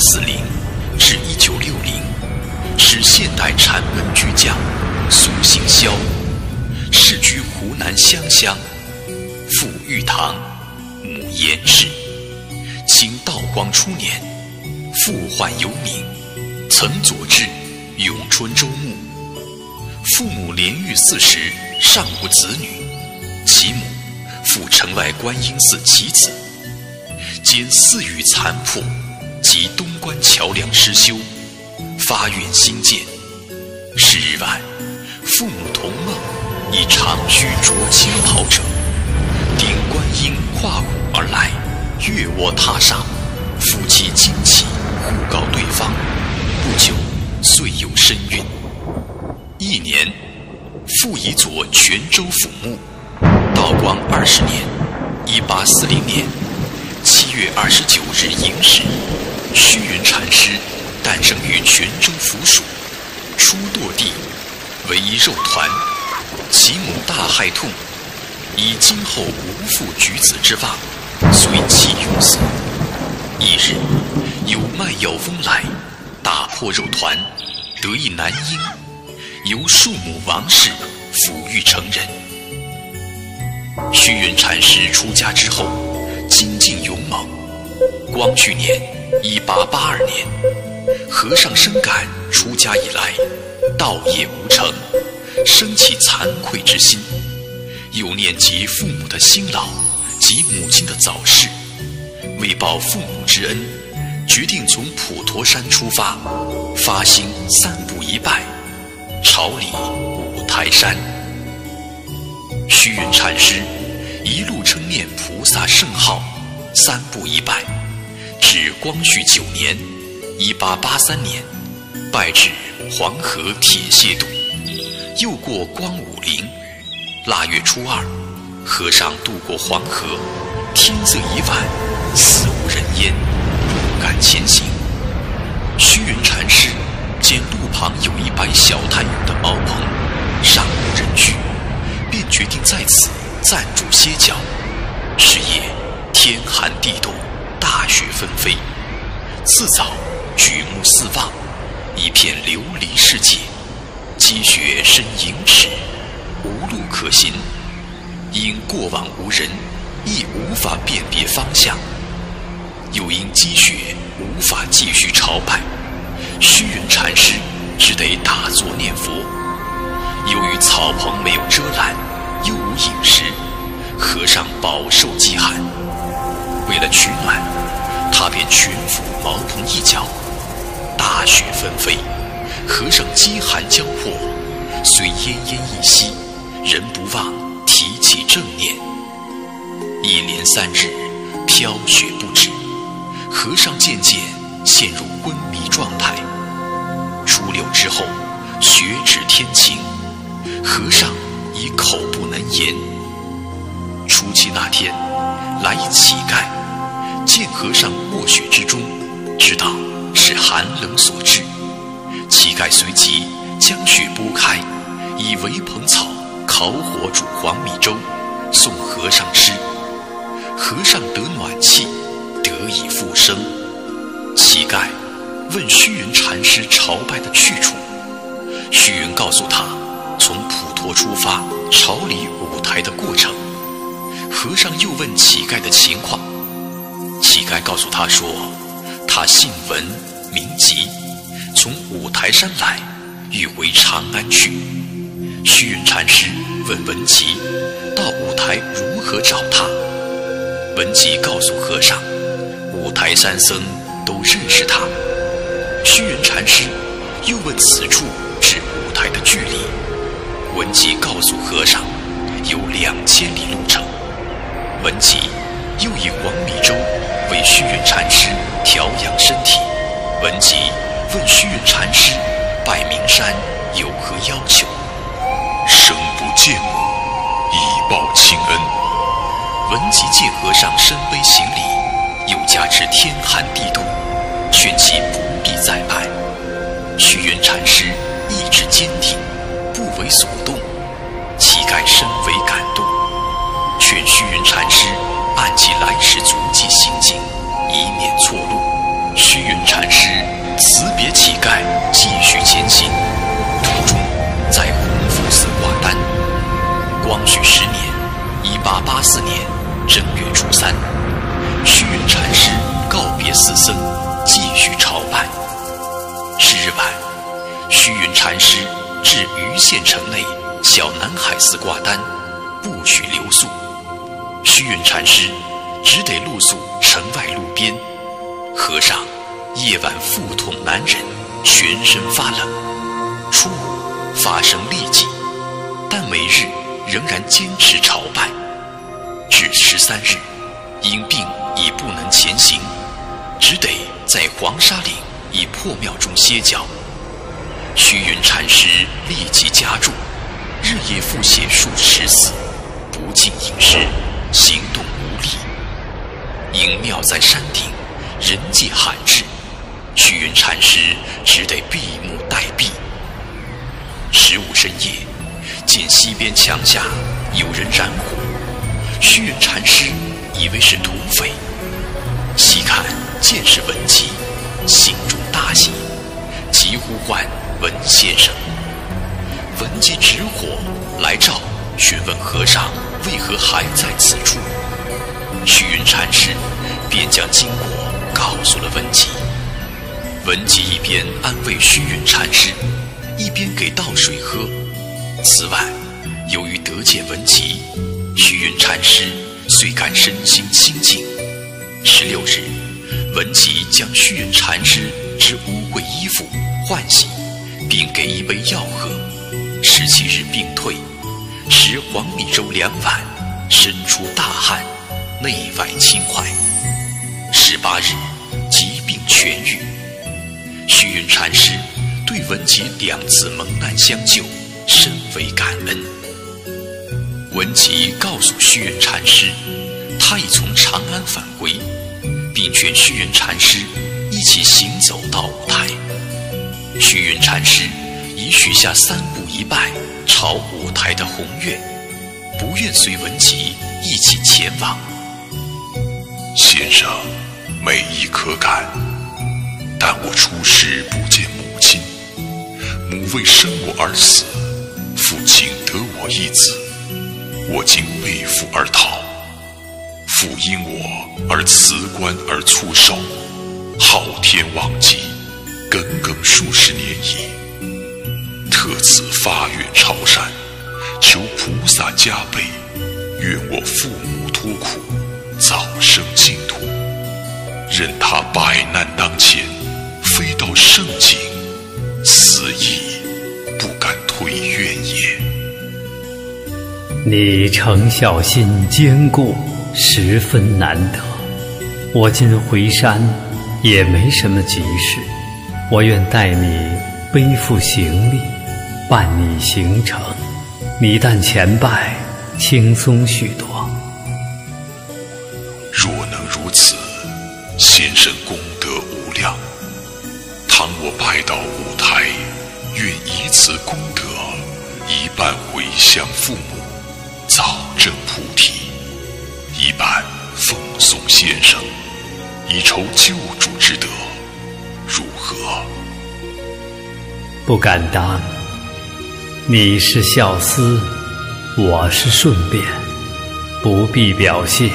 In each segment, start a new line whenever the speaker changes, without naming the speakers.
1840至1960，是现代禅门巨匠，俗姓萧，世居湖南湘乡，父玉堂，母严氏。清道光初年，父患有敏，曾佐治永春州牧。父母连育4时，尚无子女，其母复城外观音寺其子，兼寺宇残破及东关桥梁失修，发愿兴建。是日晚，父母同梦，以长须着青袍者，顶观音跨虎而来，越卧榻上，夫妻惊奇，互告对方。不久，遂有身孕。1年，父以佐泉州府牧。道光20年，1840年7月29日寅时，虚云禅师诞生于泉州府署，初堕地，为一肉团，其母大害痛，以今后无复举子之望，遂其用死。一日，有卖药翁来，打破肉团，得一男婴，由庶母王氏抚育成人。虚云禅师出家之后，精进勇猛。光绪年1882年，和尚深感出家以来道业无成，生起惭愧之心，又念及父母的辛劳及母亲的早逝，为报父母之恩，决定从普陀山出发，发心3步一拜，朝礼五台山。虚云禅师一路称念菩萨圣号，3步一拜，至光绪9年1883年，拜至黄河铁械渡，又过光武陵。腊月初2，和尚渡过黄河，天色已晚，死无人烟，不敢前行。虚云禅师见路旁有一摆小太阳的茅棚，尚无人居，便决定在此暂住歇脚。是夜天寒地冻，大雪纷飞。次早举目四望，一片流离世界，积雪深盈尺，无路可行。因过往无人，亦无法辨别方向，又因积雪无法继续朝拜，虚云禅师只得打坐念佛。由于草棚没有遮拦，又无饮食，和尚饱受饥寒。为了取暖，他便蜷伏茅棚一角。大雪纷飞，和尚饥寒交迫，虽奄奄一息，仍不忘提起正念。一连3日，飘雪不止，和尚渐渐陷入昏迷状态。初6之后，雪止天晴，和尚已口不能言。初7那天，来一乞丐，见和尚卧雪之中，知道是寒冷所致。乞丐随即将雪拨开，以围棚草烤火煮黄米粥，送和尚吃。和尚得暖气，得以复生。乞丐问虚云禅师朝拜的去处，虚云告诉他从普陀出发朝礼五台的过程。和尚又问乞丐的情况，乞丐告诉他说，他姓文名吉，从五台山来，欲回长安去。虚云禅师问文吉到五台如何找他。文吉告诉和尚，五台山僧都认识他。虚云禅师又问此处至五台的距离，文吉告诉和尚有2000里路程。文吉又以黄米粥为虚云禅师调养身体。文吉问虚云禅师拜名山有何要求。生不见母，以报亲恩。文吉见和尚深悲行礼，又加之天寒地冻，劝其不必再拜。虚云禅师意志坚定，不为所动。乞丐深为感动，劝虚云禅师按其来时足迹行进，以免错路。虚云禅师辞别乞丐，继续前行。途中在弘福寺挂单。光绪10年（1884年）正月初3，虚云禅师告别寺僧，继续朝拜。是日晚，虚云禅师至余县城内小南海寺挂单，不许留宿。虚云禅师只得露宿城外路边。和尚夜晚腹痛难忍，全身发冷。初午发生痢疾，但每日仍然坚持朝拜。至13日，因病已不能前行，只得在黄沙岭一破庙中歇脚。虚云禅师立即加注，日夜复写数10字，不进饮食，行动无力。因庙在山顶，人迹罕至，虚云禅师只得闭目待毙。15深夜，见西边墙下有人燃火，虚云禅师以为是土匪，细看见是文吉，心中大喜，急呼唤文先生。文吉执火来召，询问和尚为何还在此处。虚云禅师便将经过告诉了文吉。文吉一边安慰虚云禅师，一边给倒水喝。此外，由于得见文吉，虚云禅师遂感身心清净。16日，文吉将虚云禅师之污秽衣服换洗，并给一杯药喝。17日病退，食黄米粥2碗，身出大汗，内外轻快。18日，疾病痊愈。虚云禅师对文吉2次蒙难相救深为感恩。文吉告诉虚云禅师，他已从长安返回，并劝虚云禅师一起行走到五台。虚云禅师已许下3步一拜朝五台的宏愿，不愿随文吉一起前往。
先生美意可感，但我出世不见母亲，母为生我而死，父亲得我一子，我经背父而逃，父因我而辞官而促寿，昊天罔极，耿耿数十年矣。特此发愿朝山，求菩萨加倍，愿我父母脱苦，早生净土。任他百难当前，飞到圣境，死亦不敢推愿也。
你诚孝心坚固，十分难得。我今回山也没什么急事，我愿带你背负行李，伴你行程。你但前拜，轻松许多。
若能如此，先生功德无量。倘我拜到五台，愿以此功德一半回向父母，早证菩提；一半奉送先生，以酬救主之德，如何？
不敢当。你是孝思，我是顺便，不必表谢。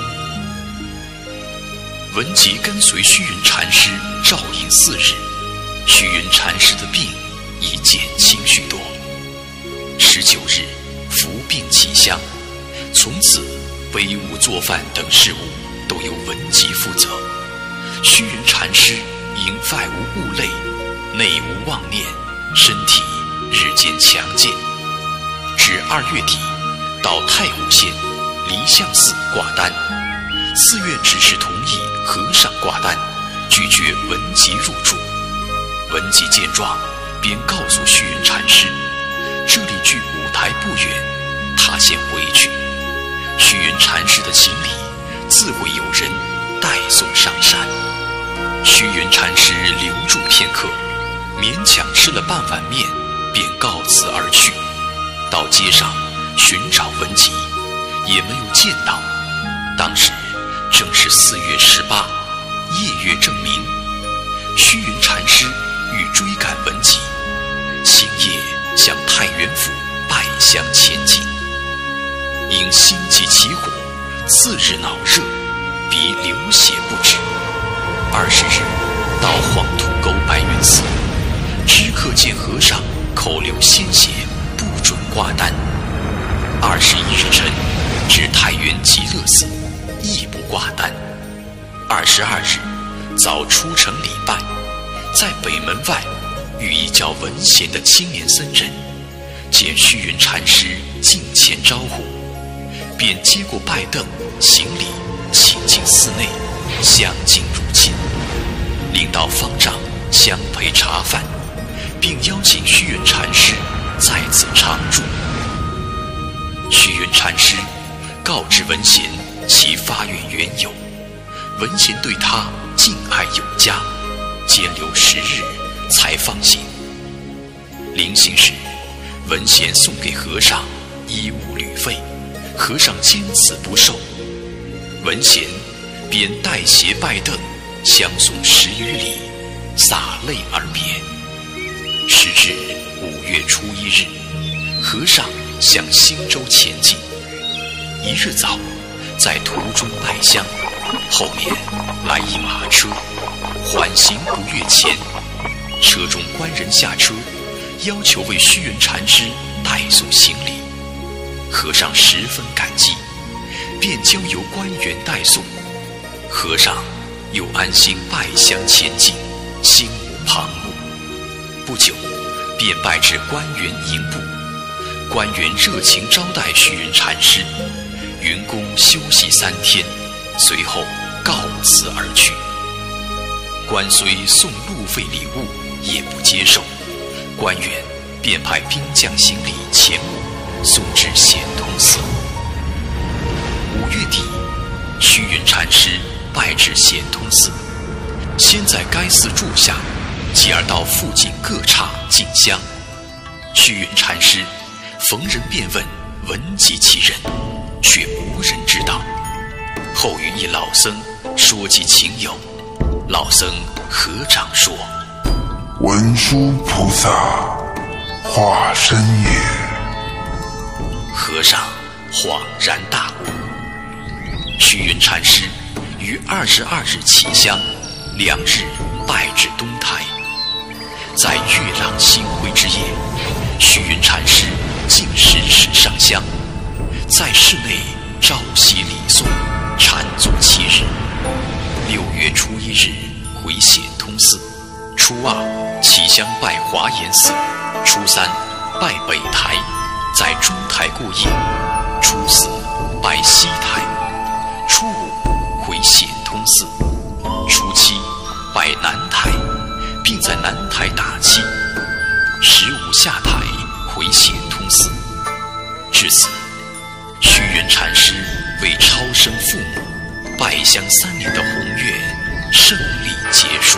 文吉跟随虚云禅师照应4日，虚云禅师的病已减轻许多。19日，服病起香，从此威武做饭等事务都由文吉负责。虚云禅师因外无物类，内无妄念，身体日渐强健。至2月底，到太湖县离相寺挂单，寺院只是同意和尚挂单，拒绝文吉入住。文吉见状，便告诉虚云禅师，这里距五台不远，他先回去。虚云禅师的行李自会有人带送上山。虚云禅师留住片刻，勉强吃了半碗面，便告辞而去。到街上寻找文吉，也没有见到。当时正是4月18，夜月正明。 虚云禅师欲追赶文集，星夜向太原府拜香前进。因心急起火，次日脑热，鼻流血不止。20日到黄土沟白云寺，知客见和尚口流鲜血，不准挂单。21日晨至太原极乐寺，亦不挂单。22日早出城礼拜，在北门外遇一叫文贤的青年僧人，见虚云禅师近前招呼，便接过拜凳行礼，请进寺内，相敬如亲。领导方丈相陪茶饭，并邀请虚云禅师在此常住。虚云禅师告知文贤其发愿缘由，文贤对他敬爱有加，监留10日才放行。临行时，文贤送给和尚衣物旅费，和尚坚持不受，文贤便带携拜凳相送10余里，洒泪而别。时至5月初1日，和尚向新州前进。1日早，在途中拜香，后面来一马车，缓行不越前。车中官人下车，要求为虚云禅师带送行李。和尚十分感激，便交由官员带送。和尚又安心拜香前进，心无旁骛。不久，便拜至官员营部，官员热情招待虚云禅师，云公休息3天，随后告辞而去。官虽送路费礼物，也不接受，官员便派兵将行李前午送至显通寺。5月底，虚云禅师拜至显通寺，先在该寺住下，继而到附近各刹进香。虚云禅师逢人便问闻及其人，却无人知道。后与一老僧说及情由，老僧合掌说：
文殊菩萨化身也。
和尚恍然大悟。虚云禅师于22日起香，2日拜至东台。在月朗星辉之夜，虚云禅师进食时上香，在室内朝夕礼诵，禅坐7日。6月初1日回显通寺，初2起香拜华严寺，初3拜北台，在中台过夜，初4拜西台，初5回显通寺，初7拜南台，并在南台打七，15下台回显通寺。至此，虚云禅师为超生父母拜香3年的宏愿胜利结束。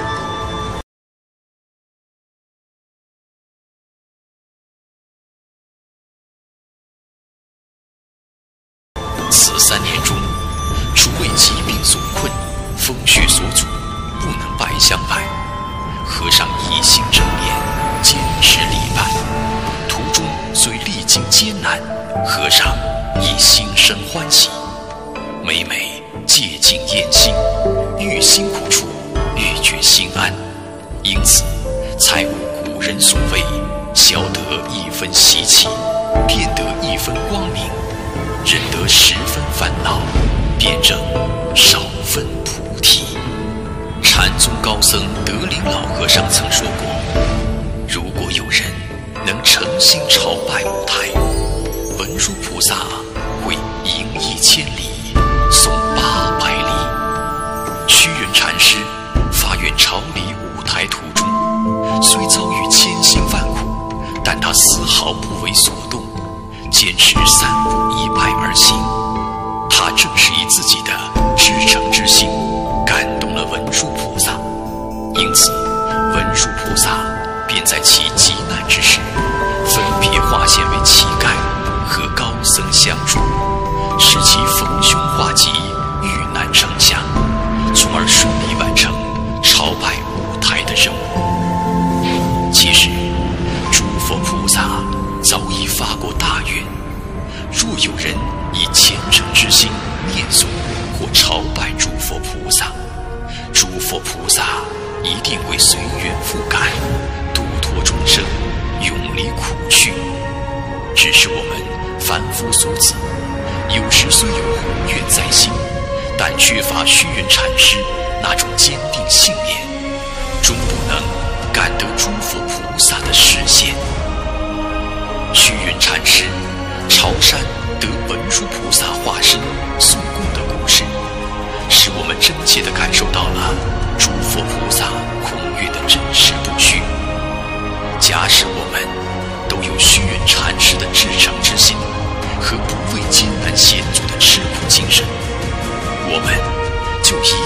此3年中，除为疾病所困、风雪所阻，不能拜香外，和尚一心正念，坚持礼拜。途中虽历经艰难，和尚亦心生欢喜。每每借境验心，遇辛苦处，愈觉心安。因此，才无古人所谓“小得一分习气，便得一分光明；忍得10分烦恼，便证少分菩提”。禅宗高僧德林老和尚曾说过，如果有人能诚心朝拜五台，文殊菩萨会迎1000里，送800里。虚云禅师发愿朝礼五台途中，虽遭遇千辛万苦，但他丝毫不为所动，坚持3步1拜而行。他正是以自己的至诚之心感动了文殊菩萨，因此文殊菩萨便在其急难之时，分别化现为乞丐和高僧相助，使其逢凶化吉，遇难成祥，从而顺利完成朝拜五有人以虔诚之心念诵或朝拜诸佛菩萨，诸佛菩萨一定会随缘覆盖，度脱众生，永离苦趣。只是我们凡夫俗子，有时虽有宏愿在心，但缺乏虚云禅师那种坚定信念，终不能感得诸佛菩萨的示现。虚云禅师朝山得文殊菩萨化身送供的故事，使我们真切地感受到了诸佛菩萨宏愿的真实不虚。假使我们都有虚云禅师的至诚之心和不畏艰难险阻的吃苦精神，我们就一